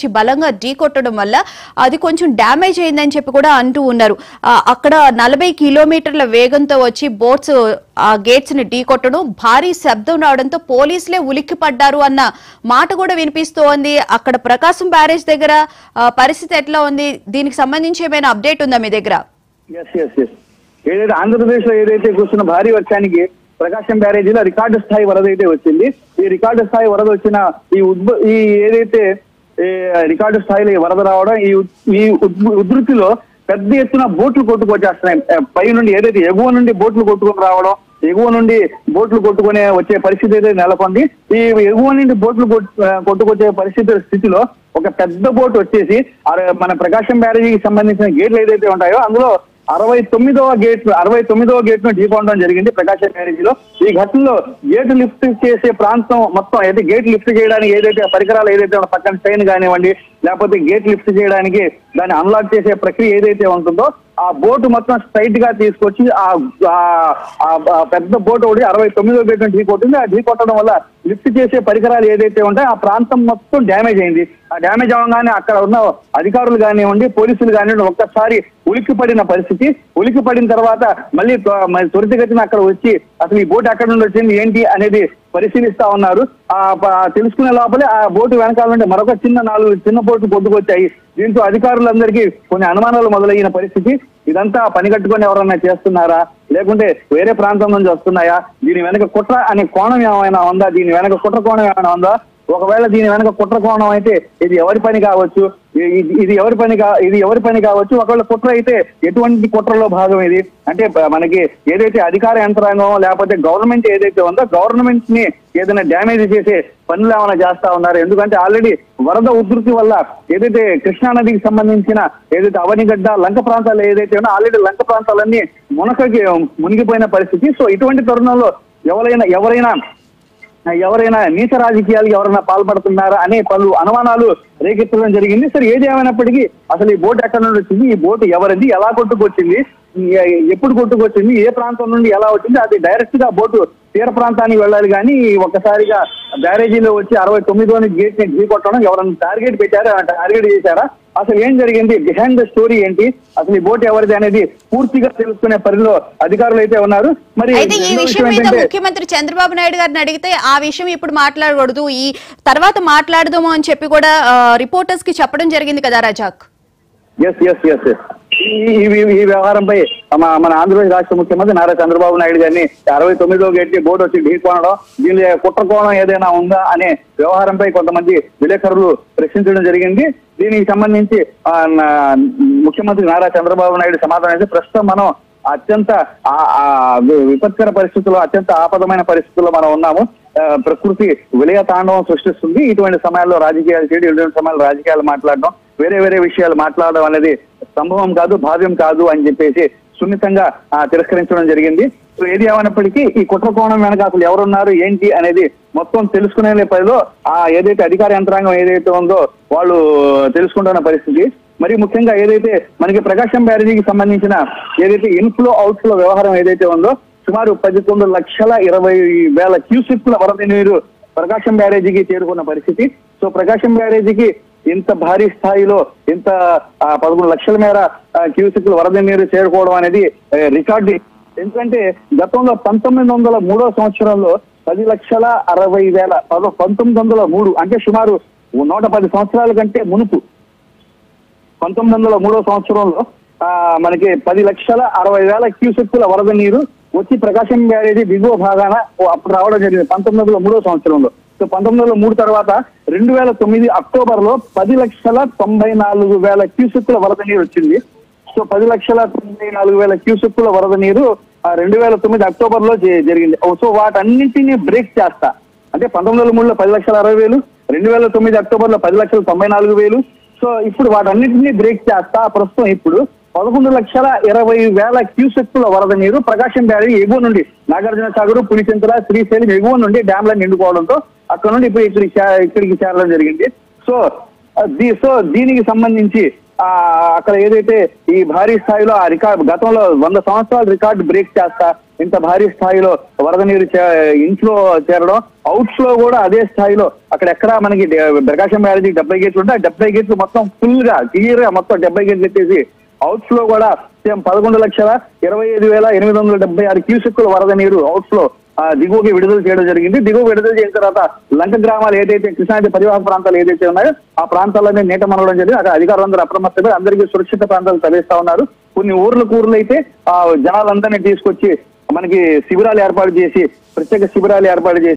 వచ్చి బలంగా ఢీకొట్టడం వల్ల అది కొంచెం డ్యామేజ్ అయిందని చెప్పి కూడా అంటూ ఉన్నారు. అక్కడ 40 కిలోమీటర్ల వేగంతో వచ్చి బోట్స్ ఆ గేట్స్ ని ఢీకొట్టడం, భారీ శబ్దం రావడంతో పోలీసులే ఉలిక్కి పడ్డారు అన్న మాట కూడా వినిపిస్తోంది. అక్కడ ప్రకాశం బ్యారేజ్ దగ్గర పరిస్థితి ఎట్లా ఉంది? దీనికి సంబంధించి ఏమైనా అప్డేట్ ఉందా మీ దగ్గర? ఏదైతే ఆంధ్రప్రదేశ్ లో ఏదైతే కూర్చున్న భారీ వర్షానికి ప్రకాశం బ్యారేజీలో రికార్డు స్థాయి వరద అయితే వచ్చింది. ఈ రికార్డు స్థాయి వరద వచ్చిన ఈ ఏదైతే రికార్డు స్థాయిలో వరద రావడం, ఈ ఉధృతిలో పెద్ద ఎత్తున బోట్లు కొట్టుకొచ్చేస్తున్నాయి. పై నుండి ఏదైతే ఎగువ నుండి బోట్లు కొట్టుకొని రావడం, ఎగువ నుండి బోట్లు కొట్టుకునే వచ్చే పరిస్థితి అయితే నెలకొంది. ఈ ఎగువ నుండి బోట్లు కొట్టుకొచ్చే స్థితిలో ఒక పెద్ద బోట్ వచ్చేసి మన ప్రకాశం బ్యారేజీకి సంబంధించిన గేట్లు ఏదైతే ఉంటాయో అందులో 69వ గేట్ ను ఢీకొనడం జరిగింది ప్రకాశం బ్యారేజీలో. ఈ ఘటనలో గేటు లిఫ్ట్ చేసే ప్రాంతం మొత్తం అయితే గేట్ లిఫ్ట్ చేయడానికి ఏదైతే పరికరాలు ఏదైతే పక్కన చైన్ కానివ్వండి, లేకపోతే గేట్ లిఫ్ట్ చేయడానికి దాన్ని అన్లాక్ చేసే ప్రక్రియ ఏదైతే ఉంటుందో ఆ బోటు మొత్తం స్ట్రైట్ గా తీసుకొచ్చి ఆ పెద్ద బోట్ ఒకటి 69వ గేట్ ను ఢీకొట్టింది. ఆ ఢీకొట్టడం వల్ల లిఫ్ట్ చేసే పరికరాలు ఏదైతే ఉంటాయో ఆ ప్రాంతం మొత్తం డ్యామేజ్ అయింది. ఆ డ్యామేజ్ అవగానే అక్కడ ఉన్న అధికారులు కానివ్వండి, పోలీసులు కానివ్వండి ఒక్కసారి ఉలిక్కి పడిన పరిస్థితి. ఉలిక్కి పడిన తర్వాత మళ్ళీ త్వరితగతిన అక్కడ వచ్చి అసలు ఈ బోట్ ఎక్కడ నుండి వచ్చింది ఏంటి అనేది పరిశీలిస్తా ఉన్నారు. తెలుసుకునే లోపలే ఆ బోటు వెనకాల నుండి మరొక 4 చిన్న బోట్లు కొట్టుకొచ్చాయి. దీంతో అధికారులందరికీ కొన్ని అనుమానాలు మొదలైన పరిస్థితి. ఇదంతా పని కట్టుకొని ఎవరన్నా చేస్తున్నారా, లేకుంటే వేరే ప్రాంతం నుంచి వస్తున్నాయా, దీని వెనక కుట్ర అనే కోణం ఏమైనా ఉందా, దీని వెనక కుట్ర కోణం ఏమైనా ఉందా? ఒకవేళ దీని వెనక కుట్ర కోణం అయితే ఇది ఎవరి పని కావచ్చు, ఇది ఎవరి పని కావచ్చు. ఒకవేళ కుట్ర అయితే ఎటువంటి కుట్రలో భాగం ఇది అంటే మనకి ఏదైతే అధికార యంత్రాంగం లేకపోతే గవర్నమెంట్ ఏదైతే ఉందో గవర్నమెంట్ ని ఏదైనా డ్యామేజ్ చేసే పనులు ఏమైనా చేస్తా ఉన్నారు. ఎందుకంటే ఆల్రెడీ వరద ఉధృతి వల్ల ఏదైతే కృష్ణా నదికి సంబంధించిన ఏదైతే అవనిగడ్డ లంక ప్రాంతాలు ఏదైతే ఉన్నా ఆల్రెడీ లంక ప్రాంతాలన్నీ మునిగిపోయిన పరిస్థితి. సో ఇటువంటి తరుణంలో ఎవరైనా నీచ రాజకీయాలు ఎవరైనా పాల్పడుతున్నారా అనే పలు అనుమానాలు రేకెత్తడం జరిగింది. సరే ఏది ఏమైనప్పటికీ అసలు ఈ బోట్ ఎక్కడ నుండి వచ్చింది, ఈ బోట్ ఎవరిది, ఎలా కొట్టుకొచ్చింది, ఎప్పుడు కొట్టుకొచ్చింది, ఏ ప్రాంతం నుండి ఎలా వచ్చింది, అది డైరెక్ట్ గా బోటు తీర ప్రాంతానికి వెళ్ళాలి కానీ ఒక్కసారిగా బ్యారేజీలో వచ్చి 69వ గేట్ ని ఢీకొట్టడం ఎవరైనా టార్గెట్ పెట్టారా, టార్గెట్ చేశారా, అసలు ఏం జరిగింది, బిహైండ్ ద స్టోరీ ఏంటి, అసలు ఈ బోట్ ఎవరిది అనేది పూర్తిగా తెలుసుకునే పరిధిలో అధికారులు అయితే ఉన్నారు. మరి ఈ విషయం మీద ముఖ్యమంత్రి చంద్రబాబు నాయుడు గారిని అడిగితే ఆ విషయం ఇప్పుడు మాట్లాడకూడదు, ఈ తర్వాత మాట్లాడదాము అని చెప్పి కూడా రిపోర్టర్స్ కి చెప్పడం జరిగింది కదా రజాక్. ఈ వ్యవహారంపై మన ఆంధ్రప్రదేశ్ రాష్ట్ర ముఖ్యమంత్రి నారా చంద్రబాబు నాయుడు గారిని 69వ గేట్ కి బోర్డు వచ్చి ఢీకొనడం, దీని కుట్ర కోణం ఏదైనా ఉందా అనే వ్యవహారంపై కొంతమంది విలేకరులు ప్రశ్నించడం జరిగింది. దీనికి సంబంధించి ముఖ్యమంత్రి నారా చంద్రబాబు నాయుడు సమాధానం అయితే ప్రస్తుతం మనం అత్యంత విపత్కర పరిస్థితుల్లో, అత్యంత ఆపదమైన పరిస్థితుల్లో మనం ఉన్నాము. ప్రకృతి విలయ తాండవం సృష్టిస్తుంది. ఇటువంటి సమయాల్లో రాజకీయాలు చేయడం, ఇటువంటి సమయాల్లో రాజకీయాలు మాట్లాడడం, వేరే విషయాలు మాట్లాడడం అనేది సంభవం కాదు, భావ్యం కాదు అని చెప్పేసి సున్నితంగా తిరస్కరించడం జరిగింది. సో ఏది ఏమైనప్పటికీ ఈ కుట్ర కోణం వెనక అసలు ఎవరున్నారు ఏంటి అనేది మొత్తం తెలుసుకునే పరిధిలో ఏదైతే అధికార యంత్రాంగం ఏదైతే ఉందో వాళ్ళు తెలుసుకుంటున్న పరిస్థితి. మరి ముఖ్యంగా ఏదైతే మనకి ప్రకాశం బ్యారేజీకి సంబంధించిన ఏదైతే ఇన్ఫ్లో అవుట్ఫ్లో వ్యవహారం ఏదైతే ఉందో సుమారు 11,20,000 క్యూసెక్ల వరద నీరు ప్రకాశం బ్యారేజీకి చేరుకున్న పరిస్థితి. సో ప్రకాశం బ్యారేజీకి ఇంత భారీ స్థాయిలో ఇంత 11 లక్షల మేర క్యూసెక్ల వరద నీరు చేరుకోవడం అనేది రికార్డు. ఎందుకంటే గతంలో 1903 సంవత్సరంలో 10,60,000 1903 అంటే సుమారు 110 సంవత్సరాల కంటే మునుపు 1903 సంవత్సరంలో మనకి 10,60,000 క్యూసెక్ల వరద నీరు వచ్చి ప్రకాశం బ్యారేజీ దిగువ భాగాన అప్పుడు రావడం జరిగింది 1903 సంవత్సరంలో. సో 1903 తర్వాత 2009 అక్టోబర్ లో 10,94,000 క్యూసెక్ల వరద నీరు వచ్చింది. సో 10,94,000 క్యూసెక్ల వరద నీరు 2009 అక్టోబర్ లో జరిగింది. సో వాటన్నింటినీ బ్రేక్ చేస్తా అంటే 1903లో 10,60,000, 2009 అక్టోబర్ లో 10,94,000. సో ఇప్పుడు వాటన్నింటినీ బ్రేక్ చేస్తా ప్రస్తుతం ఇప్పుడు 11,20,000 క్యూసెక్ల వరద నీరు ప్రకాశం బ్యారేజీ ఎగువ నుండి నాగార్జున సాగర్, పులిచింతల, శ్రీశైలం ఎగువ నుండి డ్యాంలను నిండుకోవడంతో అక్కడ నుండి ఇప్పుడు ఇక్కడికి చేరడం జరిగింది. సో దీనికి సంబంధించి అక్కడ ఏదైతే ఈ భారీ స్థాయిలో ఆ రికార్డు గతంలో 100 సంవత్సరాల రికార్డు బ్రేక్ చేస్తా ఇంత భారీ స్థాయిలో వరద నీరు ఇంట్లో చేరడం, అవుట్స్ లో కూడా అదే స్థాయిలో అక్కడెక్కడ మనకి ప్రకాశం బ్యారేజీ 70 గేట్లు ఉంటే ఆ 70 గేట్లు మొత్తం ఫుల్ గా క్లియర్ గా మొత్తం 70 గేట్లు ఎత్తేసి అవుట్స్ లో కూడా 11,25,876 క్యూసెక్కుల వరద నీరు అవుట్స్ లో దిగువకి విడుదల చేయడం జరిగింది. దిగువ విడుదల చేసిన తర్వాత లంక గ్రామాలు ఏదైతే కృష్ణానది పరివాహక ప్రాంతాలు ఏదైతే ఉన్నాయో ఆ ప్రాంతాలన్నీ నీట మనవడం జరిగింది. అక్కడ అధికారులందరూ అప్రమత్తమై అందరికీ సురక్షిత ప్రాంతాలు తరలిస్తా ఉన్నారు. కొన్ని ఊర్లు అయితే జనాలందరినీ తీసుకొచ్చి మనకి శిబిరాలు ఏర్పాటు చేసి ప్రత్యేక శిబిరాలు ఏర్పాటు చేసి